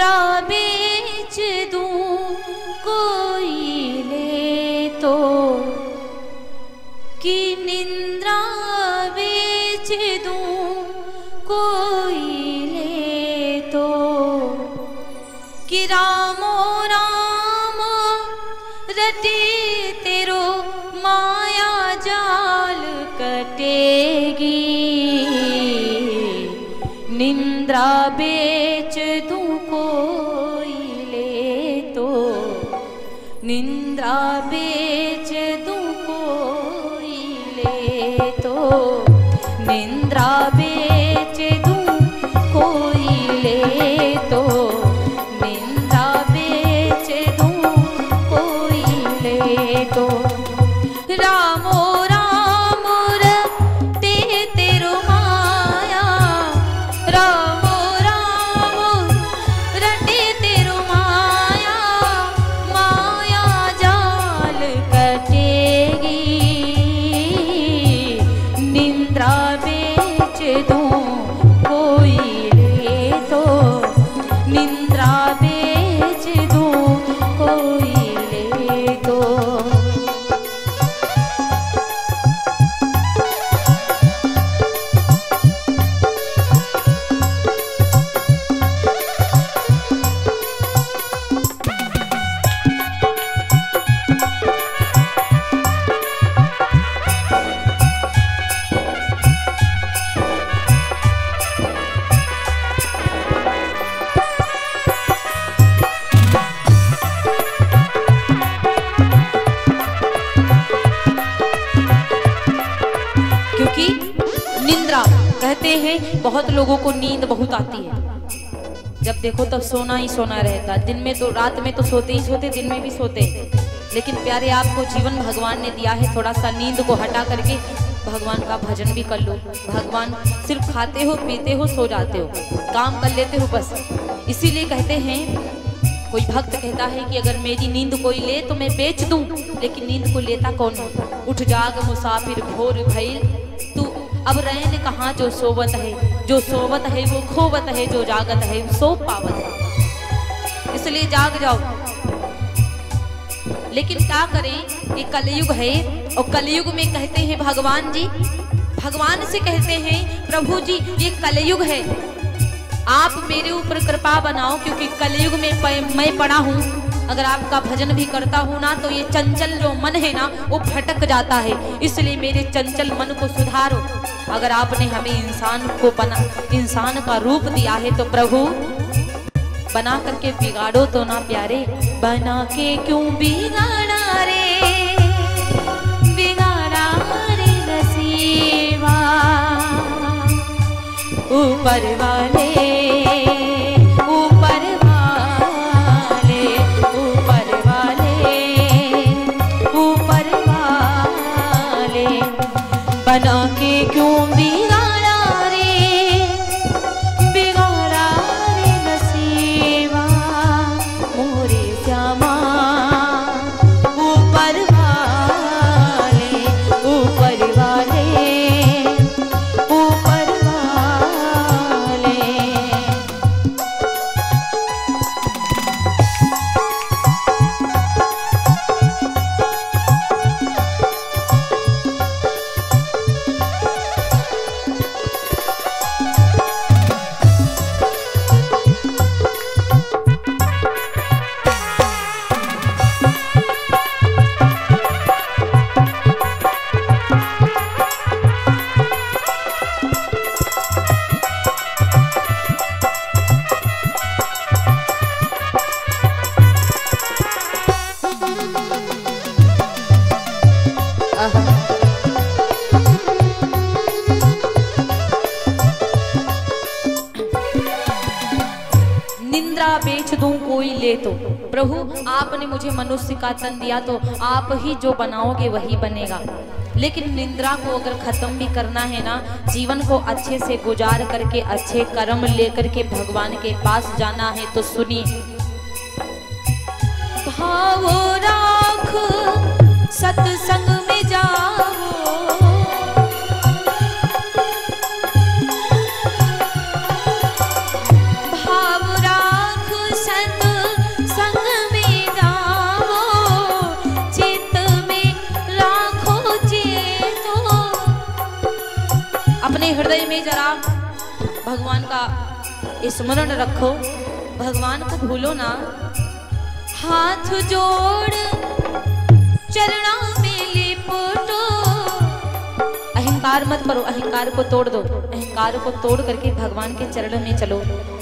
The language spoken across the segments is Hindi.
निंद्रा बेच दूं कोई ले तो, कि निंद्रा बेच दूं कोई ले तो, कि रामो राम रटे तेरो माया जाल कटेगी। निंद्रा बेच दूं कोई ले तो, निंद्रा बेच दूं कोई ले तो, निंद्रा बेच दूं कोई ले तो, निंद्रा बेच दूं कोई ले तो। रामो राम रटे तेरो माया, रामो राम रटे तेरो माया, माया जाल कटेगी। निंद्रा बेच दूं कोई ले तो, निंद्रा बेच दूं कोई ले तो। क्योंकि निंद्रा कहते हैं बहुत लोगों को नींद बहुत आती है, जब देखो तब सोना ही सोना रहता। दिन में तो, रात में तो सोते ही सोते, दिन में भी सोते। लेकिन प्यारे आपको जीवन भगवान ने दिया है, थोड़ा सा नींद को हटा करके भगवान का भजन भी कर लो। भगवान सिर्फ खाते हो पीते हो सो जाते हो, काम कर लेते हो बस। इसीलिए कहते हैं, कोई भक्त कहता है कि अगर मेरी नींद कोई ले तो मैं बेच दूं, लेकिन नींद को लेता कौन है? उठ जाग मुसाफिर भोर भइल, तू अब रैन कहाँ जो सोवत है, जो सोवत है वो खोवत है, जो जागत है वो सो पावत है। इसलिए जाग जाओ। लेकिन क्या करें, ये कलयुग है, और कलयुग में कहते हैं भगवान जी, भगवान से कहते हैं प्रभु जी ये कलयुग है, आप मेरे ऊपर कृपा बनाओ, क्योंकि कलयुग में मैं पड़ा हूँ। अगर आपका भजन भी करता हूँ ना तो ये चंचल जो मन है ना वो भटक जाता है, इसलिए मेरे चंचल मन को सुधारो। अगर आपने हमें इंसान का रूप दिया है तो प्रभु बना करके बिगाड़ो तो ना प्यारे, बना के क्यों बिगाड़ा रे, बिगाड़ा रे नसीबा। ऊपर वाले, ऊपर वाले, ऊपर वाले, ऊपर वाले, बना के क्यों बिगाड़ा रे, बिगाड़ा रे नसीबा मोरे श्यामा। ऊपर वाले, ऊपर वाले, ऊपर वाले। निंद्रा बेच दूं कोई ले तो, प्रभु आपने मुझे मनुष्य का तन दिया तो आप ही जो बनाओगे वही बनेगा। लेकिन निंद्रा को अगर खत्म भी करना है ना, जीवन को अच्छे से गुजार करके अच्छे कर्म लेकर के भगवान के पास जाना है तो सुनिए। भाव राख सत्संग में जाओ, भाव राख का स्मरण रखो, भगवान को भूलो ना। हाथ जोड़ चरणों में लिपटो, अहंकार मत करो, अहंकार को तोड़ दो, अहंकार को तोड़ करके भगवान के चरणों में चलो।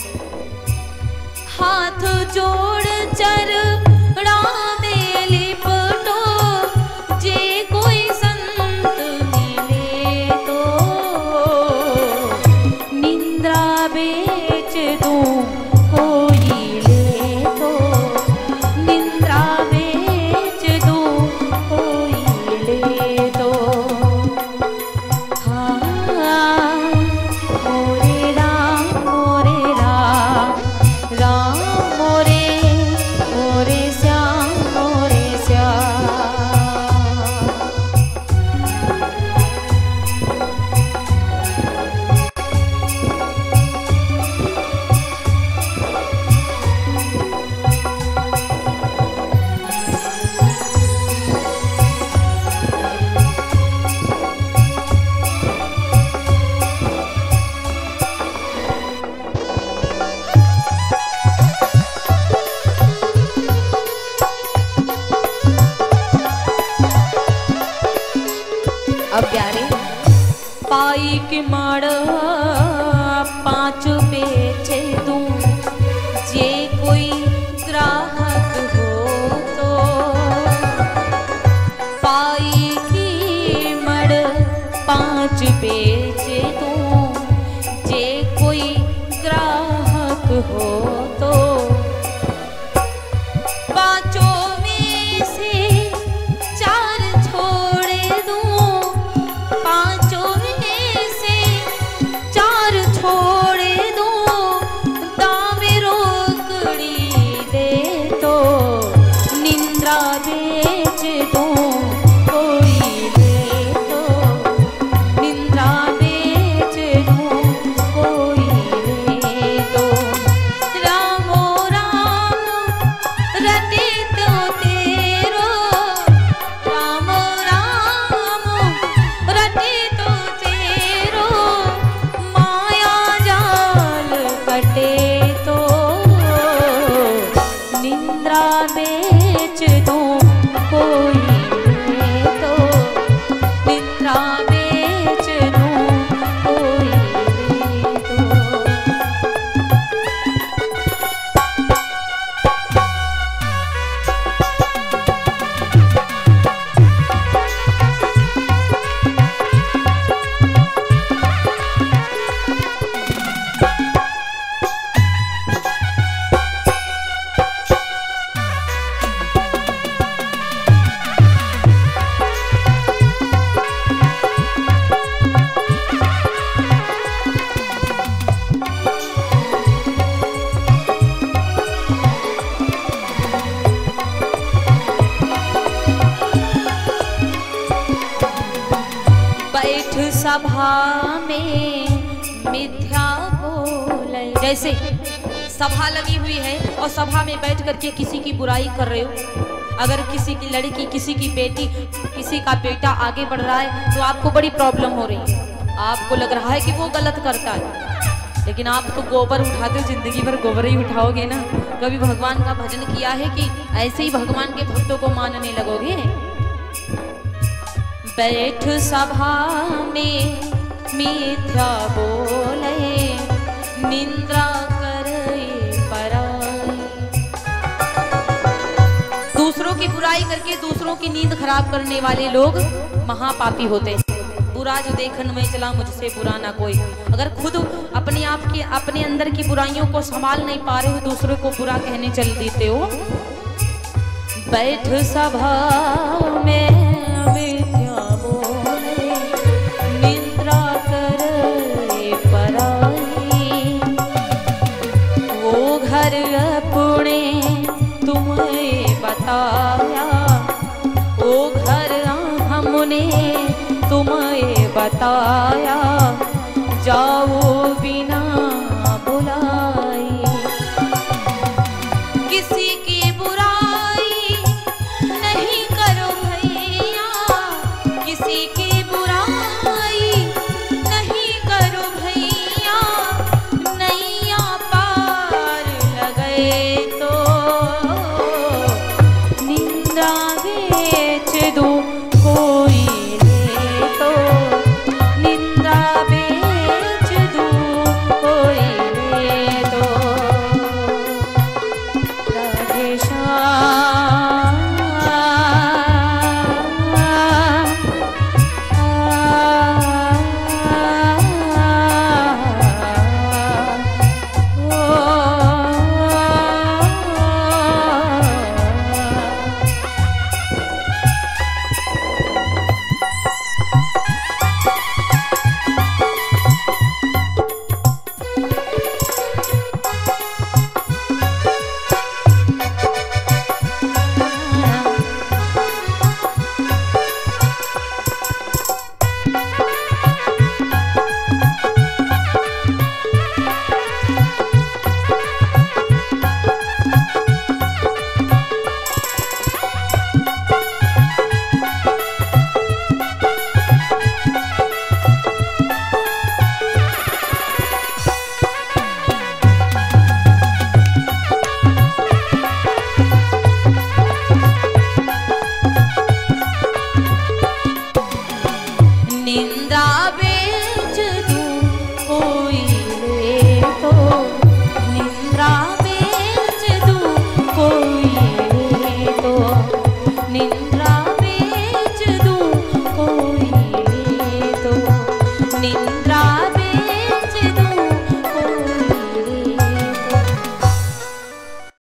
हाथ जोड़ चरणों में लिपटो, जे कोई संत मिले तो निंद्रा बेच दूं कोई ले तो, निंद्रा बेच दूं कोई ले तो। हाँ मोरे राम राम मोरे मोरे श्याम मोरे श्याम। अब प्यारे पाई के माड़ पाँच बेचे दूं, जे कोई ग्राहक हो तो। पाई की मड़ पाँच बेचे दूं, जे कोई ग्राहक हो तो। पाँचों में से चार छोड़ दूं, पाँचों में से चार छोड़ दूं, दावे रोकड़ी दे तो निंद्रा बेच दूं कोई ले तो, निंद्रा बेच दूं कोई ले तो। रामो राम रटे तो तेरो, रामो राम रटे तो तेरो, माया जाल कटे तो निंद्रा बेच दूं कोई ले तो, निंद्रा बेच दूं कोई ले तो। बैठ सभा में मिथ्या बोले। जैसे सभा लगी हुई है और सभा में बैठ करके किसी की बुराई कर रहे हो, अगर किसी की लड़की, किसी की बेटी, किसी का बेटा आगे बढ़ रहा है तो आपको बड़ी प्रॉब्लम हो रही है। आपको लग रहा है कि वो गलत करता है, लेकिन आप तो गोबर उठाते हो, जिंदगी भर गोबर ही उठाओगे ना। कभी भगवान का भजन किया है कि ऐसे ही भगवान के भक्तों को मानने लगोगे? बैठ सभा में मिथ्या बोले, निंद्रा करे पराई। दूसरों की बुराई करके दूसरों की नींद खराब करने वाले लोग महापापी होते हैं। बुरा जो देखन में चला मुझसे बुरा ना कोई। अगर खुद अपने आप की, अपने अंदर की बुराइयों को संभाल नहीं पा रहे हो, दूसरों को बुरा कहने चल देते हो। बैठ सभा में मिथ्या बोले, निंद्रा करे पराई। वो घर अपने तुम्हें बताया, वो घर हमने तुम्हें बताया। जाओ बिना